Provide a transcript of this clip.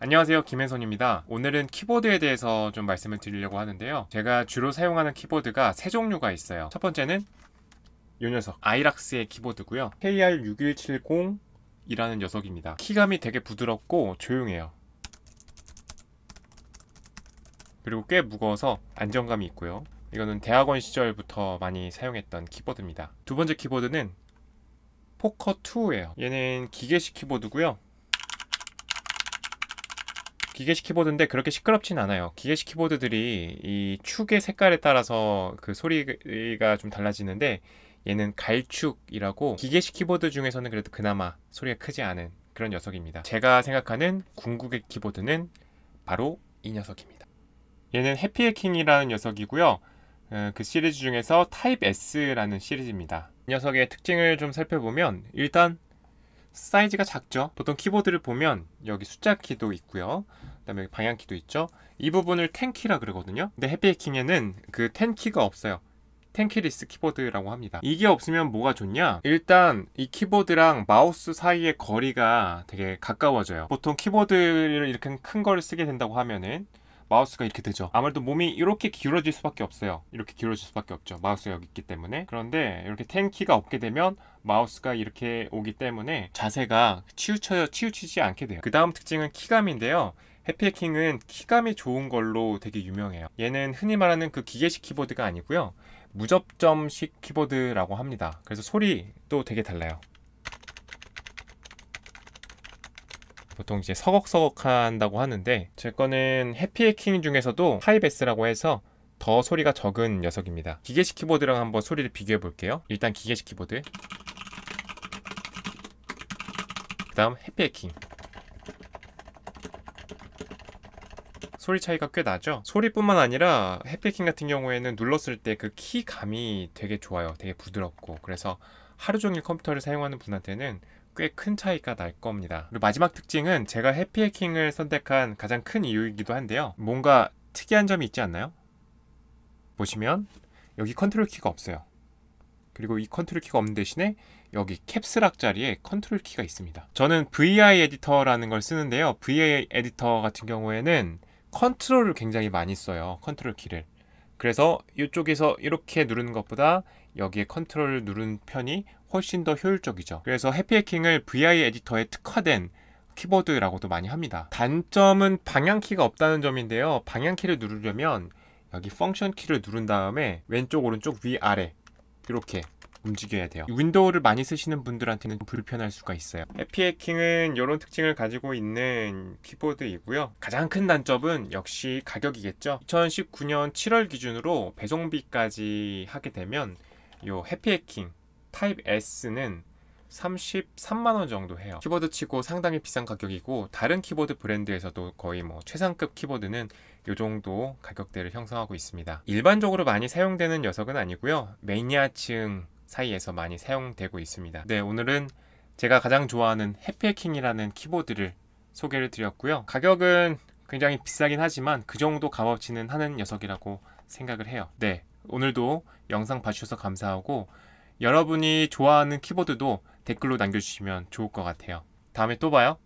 안녕하세요, 김혜선입니다. 오늘은 키보드에 대해서 좀 말씀을 드리려고 하는데요. 제가 주로 사용하는 키보드가 세 종류가 있어요. 첫 번째는 이 녀석, 아이락스의 키보드고요. KR6170이라는 녀석입니다. 키감이 되게 부드럽고 조용해요. 그리고 꽤 무거워서 안정감이 있고요. 이거는 대학원 시절부터 많이 사용했던 키보드입니다. 두 번째 키보드는 포커2예요. 얘는 기계식 키보드고요. 기계식 키보드인데 그렇게 시끄럽진 않아요. 기계식 키보드들이 이 축의 색깔에 따라서 그 소리가 좀 달라지는데 얘는 갈축이라고 기계식 키보드 중에서는 그래도 그나마 소리가 크지 않은 그런 녀석입니다. 제가 생각하는 궁극의 키보드는 바로 이 녀석입니다. 얘는 해피해킹이라는 녀석이고요. 그 시리즈 중에서 타입 S라는 시리즈입니다. 이 녀석의 특징을 좀 살펴보면 일단 사이즈가 작죠. 보통 키보드를 보면 여기 숫자 키도 있고요. 그다음에 여기 방향 키도 있죠. 이 부분을 10키라 그러거든요. 근데 해피해킹에는 그 10키가 없어요. 10키리스 키보드라고 합니다. 이게 없으면 뭐가 좋냐? 일단 이 키보드랑 마우스 사이의 거리가 되게 가까워져요. 보통 키보드를 이렇게 큰 거를 쓰게 된다고 하면은 마우스가 이렇게 되죠. 아무래도 몸이 이렇게 기울어질 수밖에 없어요. 이렇게 기울어질 수밖에 없죠. 마우스가 여기 있기 때문에. 그런데 이렇게 10키가 없게 되면 마우스가 이렇게 오기 때문에 자세가 치우치지 않게 돼요. 그 다음 특징은 키감인데요. 해피해킹은 키감이 좋은 걸로 되게 유명해요. 얘는 흔히 말하는 그 기계식 키보드가 아니고요. 무접점식 키보드라고 합니다. 그래서 소리도 되게 달라요. 보통 이제 서걱서걱 한다고 하는데 제 거는 해피해킹 중에서도 타입 S라고 해서 더 소리가 적은 녀석입니다. 기계식 키보드랑 한번 소리를 비교해 볼게요. 일단 기계식 키보드, 그 다음 해피해킹. 소리 차이가 꽤 나죠? 소리뿐만 아니라 해피해킹 같은 경우에는 눌렀을 때 그 키감이 되게 좋아요. 되게 부드럽고. 그래서 하루 종일 컴퓨터를 사용하는 분한테는 꽤 큰 차이가 날 겁니다. 그리고 마지막 특징은 제가 해피해킹을 선택한 가장 큰 이유이기도 한데요. 뭔가 특이한 점이 있지 않나요? 보시면 여기 컨트롤 키가 없어요. 그리고 이 컨트롤 키가 없는 대신에 여기 캡스락 자리에 컨트롤 키가 있습니다. 저는 VI 에디터라는 걸 쓰는데요. VI 에디터 같은 경우에는 컨트롤을 굉장히 많이 써요. 컨트롤 키를. 그래서 이쪽에서 이렇게 누르는 것보다 여기에 컨트롤을 누르는 편이 훨씬 더 효율적이죠. 그래서 해피해킹을 VI 에디터에 특화된 키보드라고도 많이 합니다. 단점은 방향키가 없다는 점인데요. 방향키를 누르려면 여기 펑션 키를 누른 다음에 왼쪽, 오른쪽, 위, 아래 이렇게 움직여야 돼요. 윈도우를 많이 쓰시는 분들한테는 불편할 수가 있어요. 해피해킹은 이런 특징을 가지고 있는 키보드이고요. 가장 큰 단점은 역시 가격이겠죠. 2019년 7월 기준으로 배송비까지 하게 되면 이 해피해킹 타입 S는 33만원 정도 해요. 키보드 치고 상당히 비싼 가격이고 다른 키보드 브랜드에서도 거의 뭐 최상급 키보드는 이 정도 가격대를 형성하고 있습니다. 일반적으로 많이 사용되는 녀석은 아니고요. 매니아층 사이에서 많이 사용되고 있습니다. 네, 오늘은 제가 가장 좋아하는 해피해킹이라는 키보드를 소개를 드렸고요. 가격은 굉장히 비싸긴 하지만 그 정도 값어치는 하는 녀석이라고 생각을 해요. 네, 오늘도 영상 봐주셔서 감사하고 여러분이 좋아하는 키보드도 댓글로 남겨주시면 좋을 것 같아요. 다음에 또 봐요.